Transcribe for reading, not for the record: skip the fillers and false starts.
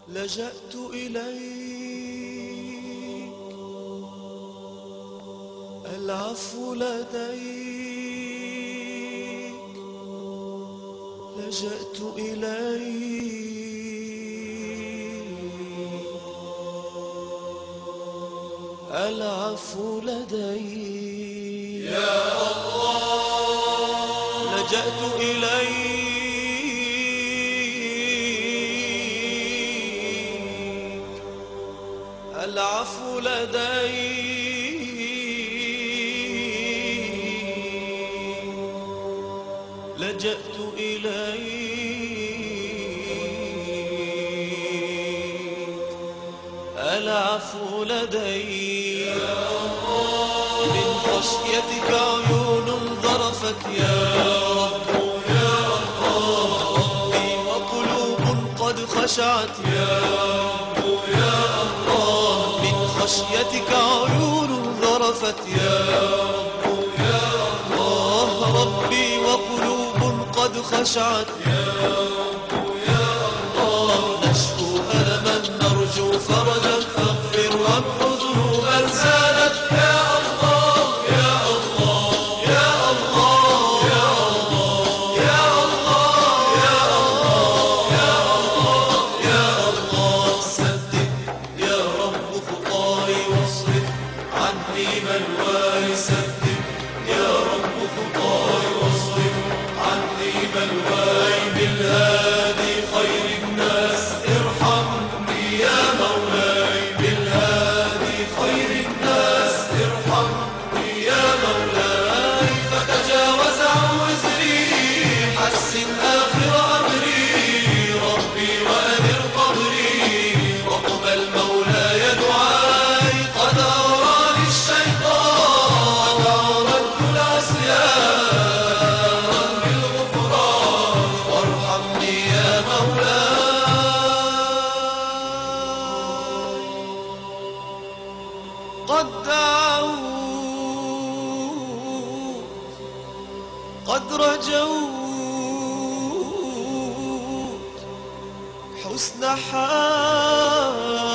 لجأت إليك، العفو لديك، لجأت إليك، العفو لديك يا الله. لجأت إليك، العفو لديك، لجأت إليك، العفو لديك. من خشيتك عيون ذرفت يا رب يا الله، ربي وقلوب قد خشعت يا رب يا الله. من خشيتك عيون ذرفت يا رب يا الله، ربي وقلوب قد خشعت يا رب يا الله. نشكو ألما نرجو فرجا فاغفر وامحو ذنوبا زادت يا الله يا الله يا الله يا الله يا الله يا الله يا الله يا الله. سدد يا رب خطاي واصرف عني بلواي، سدد يا رب خطاي واصرف عني بلواي. بالهادي خير الناس ارحمني يا مولاي، بالهادي خير الناس ارحمني يا مولاي. فتجاوز عن وزري، حسن آخر أمري ربي وأنر قبري، واقبل مولاي دعاي. قد أوراني الشيطان وردت العصيان بالغفران، وارحمني يا مولاي. قد دعوت قد رجوت حسن حال